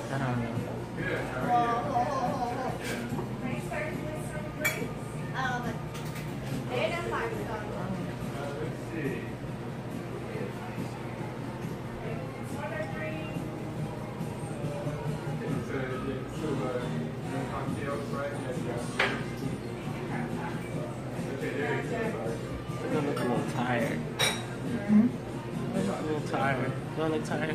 I don't know. You look a little tired. Hmm? You look a little tired. You look tired?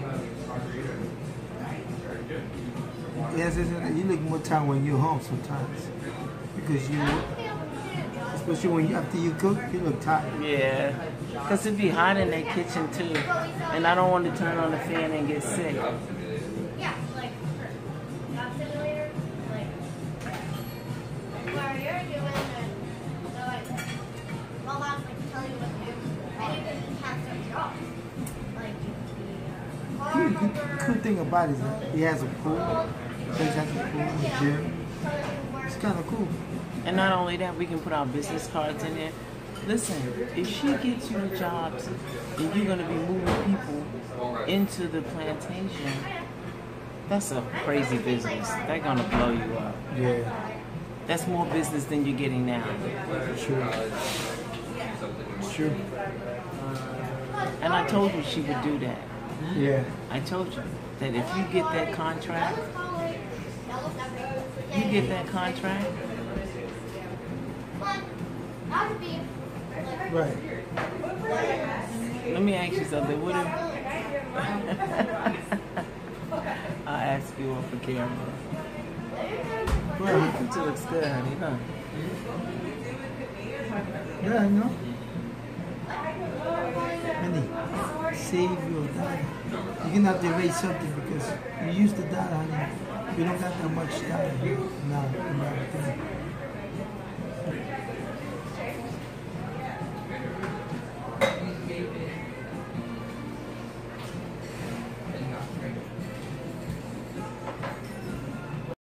Yes, you look more tired when you're home sometimes. Because you, especially when after you cook, you look tired. Yeah. Because it'd be hot in that kitchen too. And I don't want to turn on the fan and get sick. Yeah, like job simulator, like where you're doing and so like robots like tell you what to do. And you can just have some jobs. Like The cool thing about it is that he has a pool. He has a pool, a gym. It's kind of cool. And not only that, we can put our business cards in there. Listen, if she gets you the jobs and you're going to be moving people into the plantation, that's a crazy business. They're going to blow you up. Yeah. That's more business than you're getting now. True. True. And I told you she would do that. Yeah. I told you that if you get that contract, Right. let me ask you something. What if I'll ask you off the camera? Well, you two looks good, honey, huh? Yeah, I know. Honey, save your data. You're gonna have to erase something because you use the data, honey. You don't got that much data now in that thing.